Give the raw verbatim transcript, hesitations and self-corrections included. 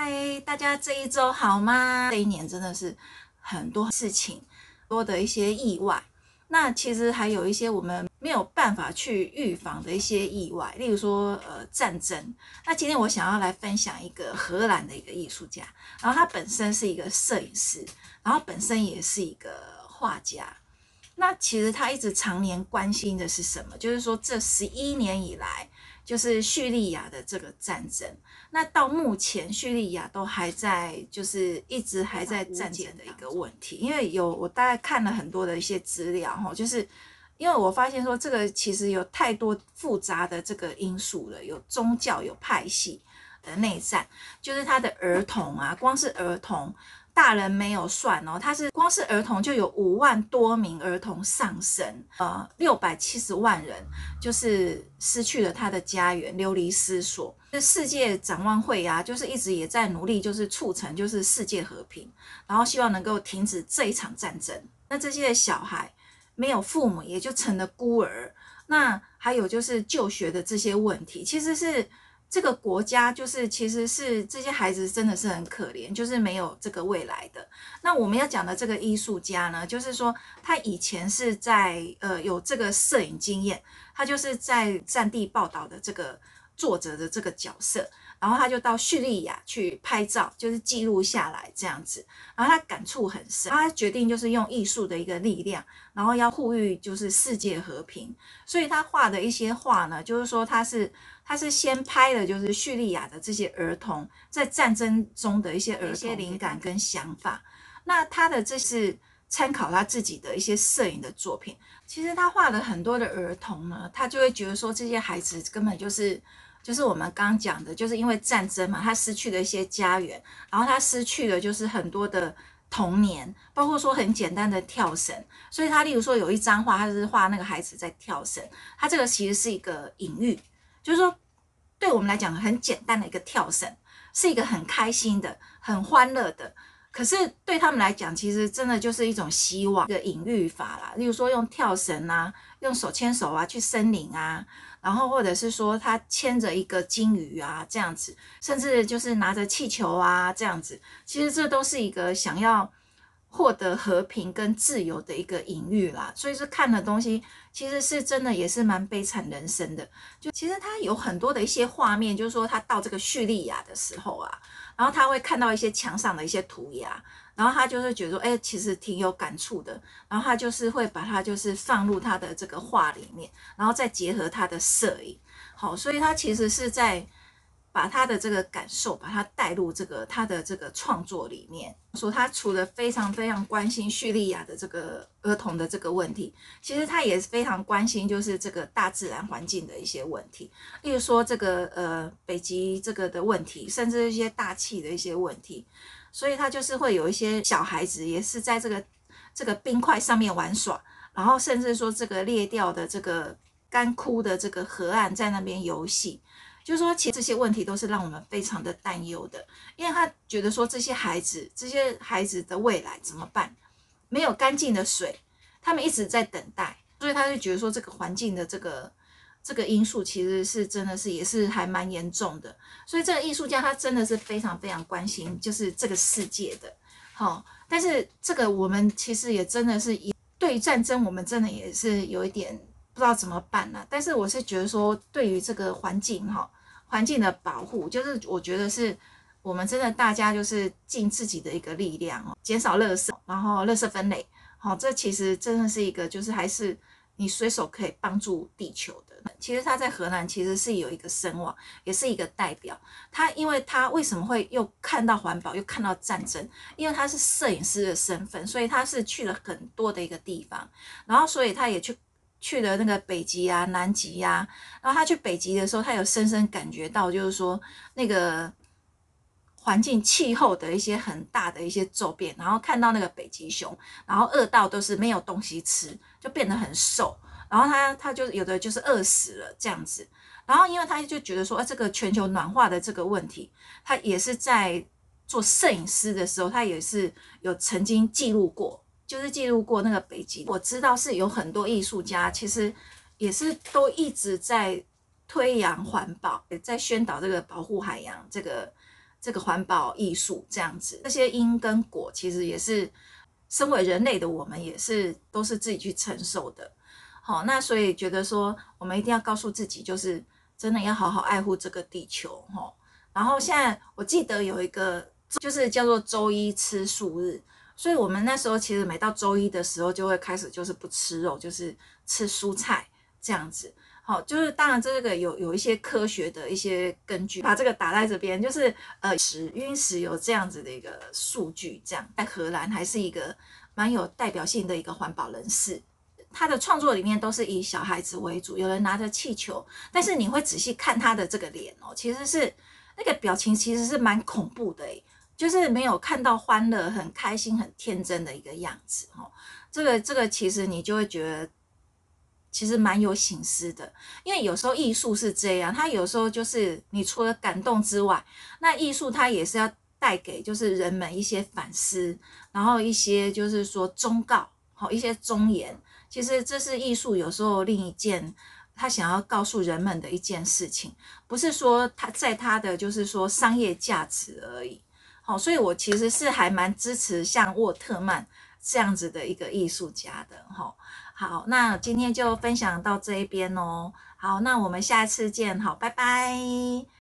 嗨，大家这一周好吗？这一年真的是很多事情，多的一些意外。那其实还有一些我们没有办法去预防的一些意外，例如说呃战争。那今天我想要来分享一个荷兰的一个艺术家，然后他本身是一个摄影师，然后本身也是一个画家。那其实他一直常年关心的是什么？就是说这十一年以来，就是叙利亚的这个战争。那到目前叙利亚都还在，就是一直还在战争的一个问题。因为有我大概看了很多的一些资料哈，就是因为我发现说这个其实有太多复杂的这个因素了，有宗教，有派系的内战，就是他的儿童啊，光是儿童。大人没有算哦，他是光是儿童就有五万多名儿童丧生，呃，六百七十万人就是失去了他的家园，流离失所。世界展望会啊，就是一直也在努力，就是促成就是世界和平，然后希望能够停止这一场战争。那这些小孩没有父母，也就成了孤儿。那还有就是就学的这些问题，其实是。这个国家就是其实是这些孩子真的是很可怜，就是没有这个未来的。那我们要讲的这个艺术家呢，就是说他以前是在呃有这个摄影经验，他就是在战地报道的这个作者的这个角色，然后他就到叙利亚去拍照，就是记录下来这样子，然后他感触很深，他决定就是用艺术的一个力量，然后要呼吁就是世界和平，所以他画的一些画呢，就是说他是。他是先拍的，就是叙利亚的这些儿童在战争中的一些儿童灵感跟想法。那他的这是参考他自己的一些摄影的作品。其实他画了很多的儿童呢，他就会觉得说这些孩子根本就是就是我们刚刚讲的，就是因为战争嘛，他失去了一些家园，然后他失去了就是很多的童年，包括说很简单的跳绳。所以他例如说有一张画，他就是画那个孩子在跳绳，他这个其实是一个隐喻。就是说，对我们来讲很简单的一个跳绳，是一个很开心的、很欢乐的。可是对他们来讲，其实真的就是一种希望的隐喻法啦。例如说用跳绳啊，用手牵手啊去森林啊，然后或者是说他牵着一个金鱼啊这样子，甚至就是拿着气球啊这样子。其实这都是一个想要获得和平跟自由的一个隐喻啦。所以是看的东西。其实是真的也是蛮悲惨人生的，就其实他有很多的一些画面，就是说他到这个叙利亚的时候啊，然后他会看到一些墙上的一些涂鸦，然后他就是觉得说，哎，其实挺有感触的，然后他就是会把它就是放入他的这个画里面，然后再结合他的摄影，好，所以他其实是在把他的这个感受，把它带入这个他的这个创作里面。说他除了非常非常关心叙利亚的这个儿童的这个问题，其实他也非常关心就是这个大自然环境的一些问题，例如说这个呃北极这个的问题，甚至一些大气的一些问题。所以他就是会有一些小孩子也是在这个这个冰块上面玩耍，然后甚至说这个裂掉的这个干枯的这个河岸在那边游戏。就是说，其实这些问题都是让我们非常的担忧的，因为他觉得说这些孩子，这些孩子的未来怎么办？没有干净的水，他们一直在等待，所以他就觉得说这个环境的这个这个因素其实是真的是也是还蛮严重的。所以这个艺术家他真的是非常非常关心就是这个世界的，好、哦，但是这个我们其实也真的是对于战争，我们真的也是有一点不知道怎么办呢、啊？但是我是觉得说，对于这个环境哈。环境的保护，就是我觉得是我们真的大家就是尽自己的一个力量哦，减少垃圾，然后垃圾分类，好、哦，这其实真的是一个就是还是你随手可以帮助地球的。其实他在荷兰其实是有一个声望，也是一个代表。他因为他为什么会又看到环保又看到战争？因为他是摄影师的身份，所以他是去了很多的一个地方，然后所以他也去。去了那个北极啊、南极啊，然后他去北极的时候，他有深深感觉到，就是说那个环境气候的一些很大的一些骤变，然后看到那个北极熊，然后饿到都是没有东西吃，就变得很瘦，然后他他就有的就是饿死了这样子，然后因为他就觉得说，啊，这个全球暖化的这个问题，他也是在做摄影师的时候，他也是有曾经记录过。就是记录过那个北极，我知道是有很多艺术家，其实也是都一直在推扬环保，在宣导这个保护海洋这个这个环保艺术这样子。这些因跟果其实也是身为人类的我们也是都是自己去承受的。好，那所以觉得说我们一定要告诉自己，就是真的要好好爱护这个地球。然后现在我记得有一个就是叫做周一吃素日，所以我们那时候其实每到周一的时候就会开始就是不吃肉，就是吃蔬菜这样子。好，就是当然这个有有一些科学的一些根据，把这个打在这边，就是呃食晕食有这样子的一个数据，这样在荷兰还是一个蛮有代表性的一个环保人士。他的创作里面都是以小孩子为主，有人拿着气球，但是你会仔细看他的这个脸哦，其实是那个表情其实是蛮恐怖的诶，就是没有看到欢乐、很开心、很天真的一个样子哦。这个这个其实你就会觉得。其实蛮有省思的，因为有时候艺术是这样，它有时候就是你除了感动之外，那艺术它也是要带给就是人们一些反思，然后一些就是说忠告，好一些忠言。其实这是艺术有时候另一件他想要告诉人们的一件事情，不是说他在他的就是说商业价值而已。好，所以我其实是还蛮支持像沃特曼这样子的一个艺术家的哈。好，那今天就分享到这一边哦。好，那我们下次见，好，拜拜。